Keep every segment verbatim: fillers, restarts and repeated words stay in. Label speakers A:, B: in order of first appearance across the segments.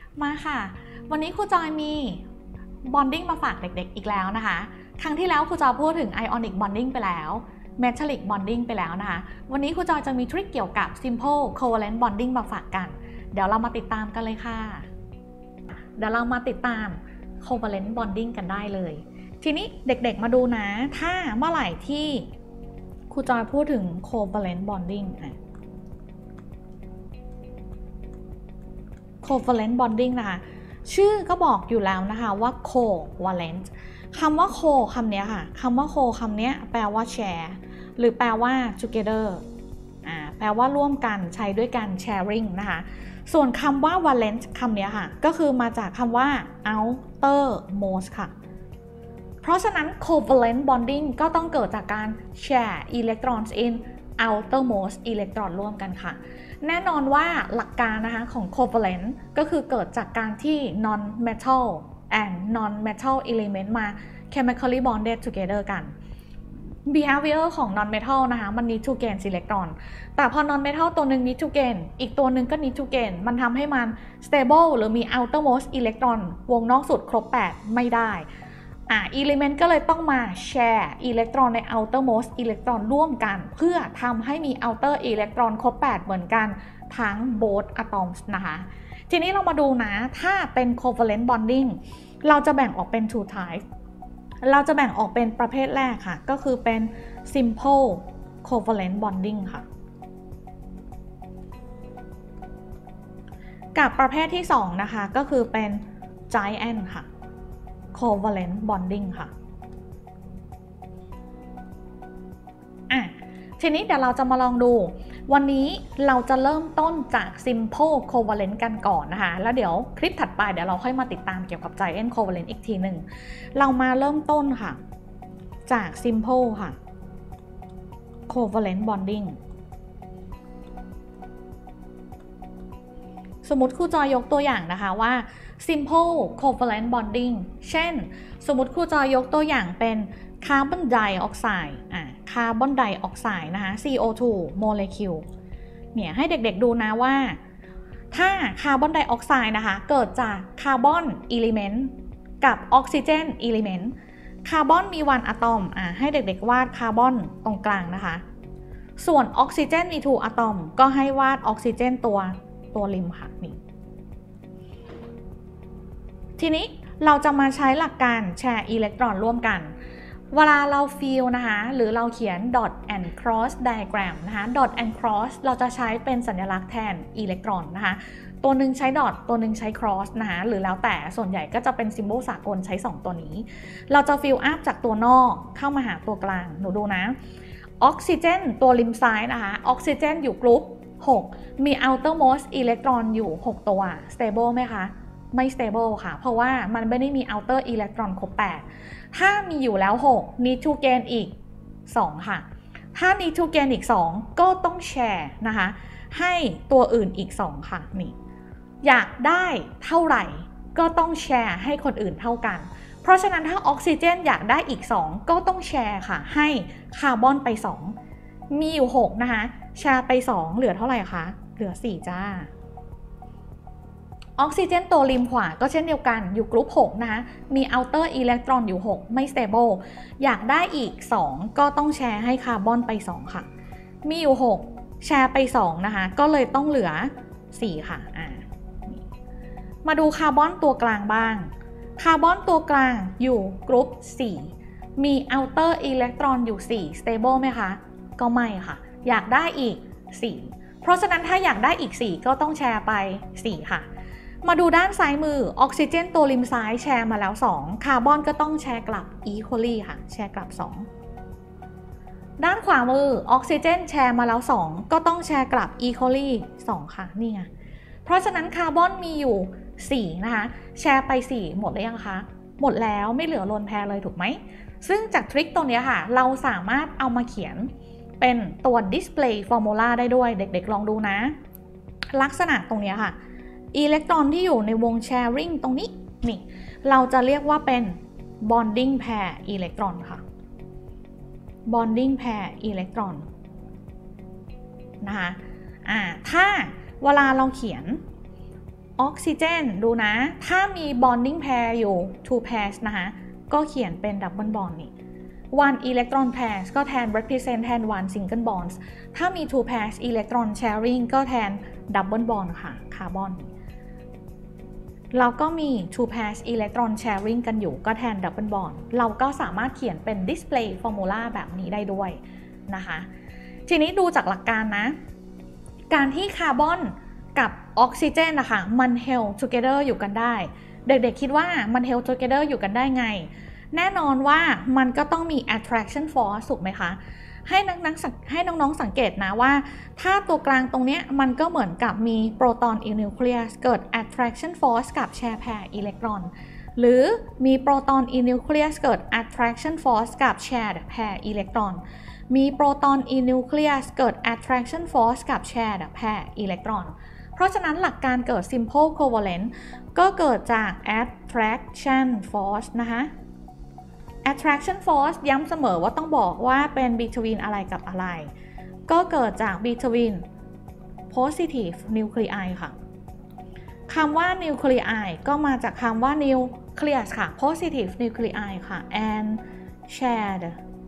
A: มาค่ะวันนี้ครูจอยมี bonding มาฝากเด็กๆอีกแล้วนะคะครั้งที่แล้วครูจอยพูดถึง ionic bonding ไปแล้ว metallic bonding ไปแล้วนะคะวันนี้ครูจอยจะมีทริคเกี่ยวกับ simple covalent bonding มาฝากกันเดี๋ยวเรามาติดตามกันเลยค่ะเดี๋ยวเรามาติดตาม covalent bonding กันได้เลยทีนี้เด็กๆมาดูนะถ้าเมื่อไหร่ที่ครูจอยพูดถึง covalent bonding covalent bonding นะคะชื่อก็บอกอยู่แล้วนะคะว่า covalent คำว่า co คำนี้ค่ะคำว่า co คำนี้แปลว่า share หรือแปลว่า together อ่าแปลว่าร่วมกันใช้ด้วยกัน sharing นะคะส่วนคำว่า valent คำนี้ค่ะก็คือมาจากคำว่า outermost ค่ะเพราะฉะนั้น covalent bonding ก็ต้องเกิดจากการ share electrons in outermost electron ร่วมกันค่ะแน่นอนว่าหลักการนะคะของ covalent ก็คือเกิดจากการที่ non metal and non metal element มา chemically bonded together กัน behavior ของ non metal นะคะมัน need to gain electron แต่พอ non metal ตัวหนึ่ง need to gain อีกตัวหนึ่งก็ need to gain มันทำให้มัน stable หรือมี outermost electron วงนอกสุดครบแปดไม่ได้อ่า element ก็เลยต้องมา share อิเล็กตรอนใน outermost อิเล็กตรอนร่วมกันเพื่อทำให้มี outer อิเล็กตรอนครบแปดเหมือนกันทั้ง both atoms นะคะทีนี้เรามาดูนะถ้าเป็น covalent bonding เราจะแบ่งออกเป็น two types เราจะแบ่งออกเป็นประเภทแรกค่ะก็คือเป็น simple covalent bonding ค่ะกับประเภทที่สองนะคะก็คือเป็น giant ค่ะcovalent bonding ค่ะอ่ะทีนี้เดี๋ยวเราจะมาลองดูวันนี้เราจะเริ่มต้นจาก simple covalent กันก่อนนะคะแล้วเดี๋ยวคลิปถัดไปเดี๋ยวเราค่อยมาติดตามเกี่ยวกับ giant covalent อีกทีหนึ่งเรามาเริ่มต้นค่ะจาก simple ค่ะ covalent bonding สมมติครูจอยยกตัวอย่างนะคะว่า simple covalent bonding เช่นสมมติครูจอยยกตัวอย่างเป็นคาร์บอนไดออกไซด์อ่ะคาร์บอนไดออกไซด์นะคะ ซี โอ ทู molecule เนี่ยให้เด็กๆดูนะว่าถ้าคาร์บอนไดออกไซด์นะคะเกิดจากคาร์บอนอิเลเมนต์กับออกซิเจนอิเลเมนต์คาร์บอนมีวันอะตอมอ่ะให้เด็กๆวาดคาร์บอนตรงกลางนะคะส่วนออกซิเจนมีทูอะตอมก็ให้วาดออกซิเจนตัวตัวริมค่ะนี่ทีนี้เราจะมาใช้หลักการแชร์อิเล็กตรอนร่วมกันเวลาเราฟิลนะคะหรือเราเขียน dot and cross diagram นะคะ dot and cross เราจะใช้เป็นสัญลักษณ์แทนอิเล็กตรอนนะคะตัวหนึ่งใช้ dot ตัวหนึ่งใช้ cross นะคะหรือแล้วแต่ส่วนใหญ่ก็จะเป็นซิมโบลสากลใช้สองตัวนี้เราจะฟิลอัพจากตัวนอกเข้ามาหาตัวกลางหนูดูนะออกซิเจนตัวริมซ้ายนะคะออกซิเจนอยู่กรุ๊ปหกมี outermost อิเล็กตรอนอยู่หกตัว stable ไหมคะไม่ stable ค่ะเพราะว่ามันไม่ได้มี outer อิเล็กตรอนครบแปดถ้ามีอยู่แล้วหก need to gain อีกสองค่ะถ้า need to gain อีกสองก็ต้องแชร์นะคะให้ตัวอื่นอีกสองค่ะนี่อยากได้เท่าไหร่ก็ต้องแชร์ให้คนอื่นเท่ากันเพราะฉะนั้นถ้าออกซิเจนอยากได้อีกสองก็ต้องแชร์ค่ะให้คาร์บอนไปสองมีอยู่หกนะคะแชร์ไปสองเหลือเท่าไหร่คะเหลือสี่จ้าออกซิเจนตัวริมขวาก็เช่นเดียวกันอยู่กรุ๊ปหกนะคะมี outer อิเล็กตรอนอยู่หกไม่ stable อยากได้อีกสองก็ต้องแชร์ให้คาร์บอนไปสองค่ะมีอยู่หกแชร์ไปสองนะคะก็เลยต้องเหลือสี่ค่ะอ่ามาดูคาร์บอนตัวกลางบ้างคาร์บอนตัวกลางอยู่กรุ๊ปสี่มี outer อิเล็กตรอนอยู่สี่ stable ไหมคะก็ไม่ค่ะอยากได้อีกสี่เพราะฉะนั้นถ้าอยากได้อีกสี่ก็ต้องแชร์ไปสี่ค่ะมาดูด้านซ้ายมือออกซิเจนตัวริมซ้ายแชร์มาแล้วสองคาร์บอนก็ต้องแชร์กลับ equally ค่ะแชร์กลับสองด้านขวามือออกซิเจนแชร์มาแล้วสองก็ต้องแชร์กลับ equally สองค่ะนี่ไงเพราะฉะนั้นคาร์บอนมีอยู่สี่นะคะแชร์ไปสี่หมดหรือยังคะหมดแล้วไม่เหลือโลนแพรเลยถูกไหมซึ่งจากทริคตรงนี้ค่ะเราสามารถเอามาเขียนเป็นตัว display formula ได้ด้วยเด็กๆลองดูนะลักษณะตรงนี้ค่ะอิเล็กตรอนที่อยู่ในวง sharing ตรงนี้นี่เราจะเรียกว่าเป็น bonding pair อิเล็กตรอนค่ะ bonding pair อิเล็กตรอนนะคะอ่าถ้าเวลาเราเขียนออกซิเจนดูนะถ้ามี bonding pair อยู่ two pairs นะคะก็เขียนเป็น double bond นี่ one electron pairs ก็แทน represent แทน one single bonds ถ้ามี two pairs electron sharing ก็แทน double bond ค่ะคาร์บอนเราก็มี two pairs electron sharing กันอยู่ก็แทน double bond เราก็สามารถเขียนเป็น display formula แบบนี้ได้ด้วยนะคะทีนี้ดูจากหลักการนะการที่คาร์บอนกับออกซิเจนนะคะมัน held together อยู่กันได้เด็กๆคิดว่ามัน held together อยู่กันได้ไงแน่นอนว่ามันก็ต้องมี attraction force ถูกไหมคะให้นักนักให้น้องๆสังเกตนะว่าถ้าตัวกลางตรงนี้มันก็เหมือนกับมีโปรตอนอินนิวเคลียสเกิด attraction force กับ share pair อิเล็กตรอนหรือมีโปรตอนอินนิวเคลียสเกิด attraction force กับ share pair อิเล็กตรอนมีโปรตอนอินนิวเคลียสเกิด attraction force กับ share pair อิเล็กตรอนเพราะฉะนั้นหลักการเกิด simple covalent ก็เกิดจาก attraction force นะคะ attraction force ย้ำเสมอว่าต้องบอกว่าเป็น between อะไรกับอะไรก็เกิดจาก between positive nuclei ค่ะคำว่า nuclei ก็มาจากคำว่า nucleus ค่ะ positive nuclei ค่ะ and shared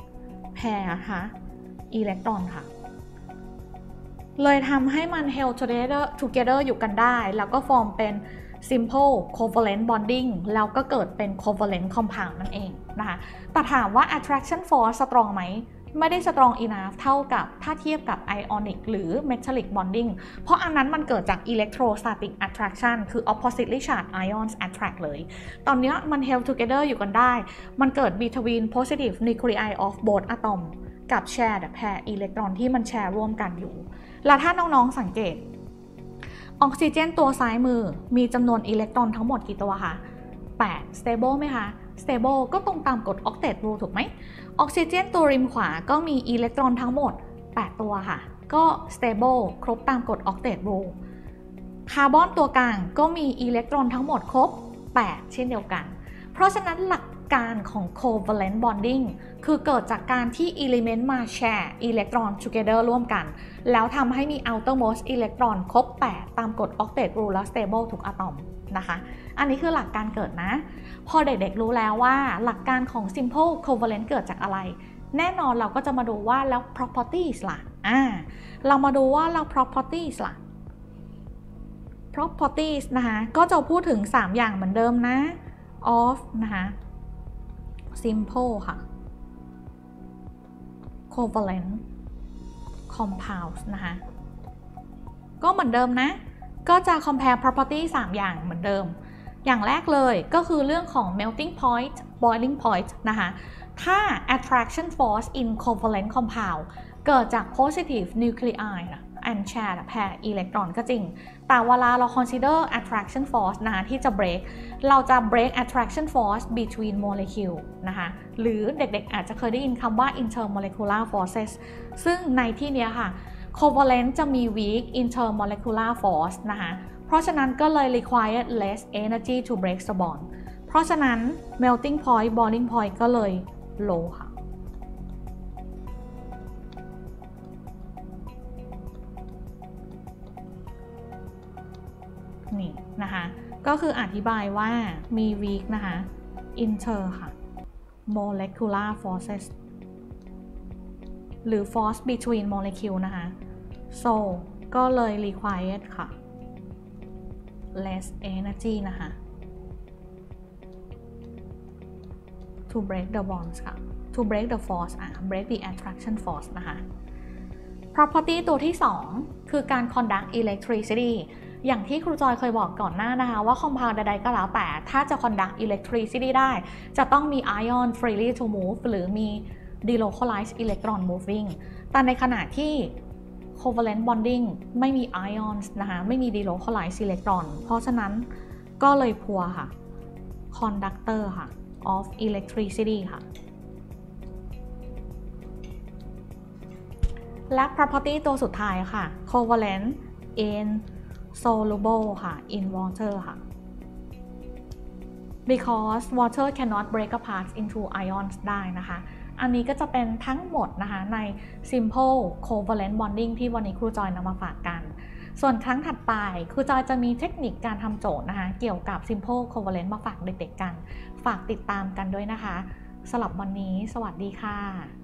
A: pair ค่ะอิเล็กตรอนค่ะเลยทำให้มัน held together together อยู่กันได้แล้วก็ฟอร์มเป็น simple covalent bonding แล้วก็เกิดเป็น covalent compound นั่นเองนะคะแต่ถามว่า attraction force strong ไหมไม่ได้ strong enough เท่ากับถ้าเทียบกับ ionic หรือ metallic bonding เพราะอันนั้นมันเกิดจาก electrostatic attraction คือ oppositely charged ions attract เลยตอนนี้มัน held together อยู่กันได้มันเกิด between positive nuclei of both atom กับ shared pair อิเล็กตรอนที่มันแชร์ร่วมกันอยู่แล้วถ้าน้องๆสังเกตออกซิเจนตัวซ้ายมือมีจำนวนอิเล็กตรอนทั้งหมดกี่ตัวคะแปด stable ไหมคะ stable ก็ตรงตามกฎ octet rule ถูกไหมออกซิเจนตัวริมขวาก็มีอิเล็กตรอนทั้งหมดแปดตัวค่ะก็ stable ครบตามกฎ octet rule คาร์บอนตัวกลางก็มีอิเล็กตรอนทั้งหมดครบแปดเช่นเดียวกันเพราะฉะนั้นหลักการของ covalent bonding คือเกิดจากการที่ element มา share อิเล็กตรอน together ร่วมกันแล้วทำให้มี outermost electron ครบแปดตามกฎ octet rule และ stable ทุกอะตอมนะคะอันนี้คือหลักการเกิดนะพอเด็กๆรู้แล้วว่าหลักการของ simple covalent เกิดจากอะไรแน่นอนเราก็จะมาดูว่าแล้ว properties ล่ะอ่าเรามาดูว่าแล้ว properties ล่ะ properties นะคะก็จะพูดถึงสามอย่างเหมือนเดิมนะ of นะคะ simple ค่ะ covalent compounds นะคะก็เหมือนเดิมนะก็จะ compare property สามอย่างเหมือนเดิมอย่างแรกเลยก็คือเรื่องของ melting point boiling point นะคะถ้า attraction force in covalent compound เกิดจาก positive nuclei and shared pair electron ก็จริงแต่เวลาเรา consider attraction force นะคะที่จะ break เราจะ break attraction force between molecule นะคะหรือเด็กๆอาจจะเคยได้ยินคำว่า intermolecular forces ซึ่งในที่นี้ค่ะ covalent จะมี weak intermolecular force นะคะเพราะฉะนั้นก็เลย require less energy to break the bond เพราะฉะนั้น melting point boiling point ก็เลย low ค่ะนี่นะคะก็คืออธิบายว่ามี weak นะคะ inter ค่ะ molecular forces หรือ force between molecule นะคะ so ก็เลย required ค่ะ less energy นะคะ to break the bonds ค่ะ to break the force อ่ะ break the attraction force นะคะ property ตัวที่สองคือการ conduct electricityอย่างที่ครูจอยเคยบอกก่อนหน้านะคะว่า compound ใดๆก็แล้วแต่ถ้าจะ conduct electricity ได้จะต้องมี ion freely to move หรือมี delocalized electron moving แต่ในขณะที่ covalent bonding ไม่มี ions นะคะไม่มี delocalized electron เพราะฉะนั้นก็เลยพัวค่ะ conductor ค่ะ of electricity ค่ะและ property ตัวสุดท้ายค่ะ covalent in soluble ค่ะ in water ค่ะ because water cannot break apart into ions ได้นะคะอันนี้ก็จะเป็นทั้งหมดนะคะใน simple covalent bonding ที่วันนี้ครูจอยนำมาฝากกันส่วนครั้งถัดไปครูจอยจะมีเทคนิคการทำโจทย์นะคะเกี่ยวกับ simple covalent มาฝากเด็กๆกันฝากติดตามกันด้วยนะคะสำหรับวันนี้สวัสดีค่ะ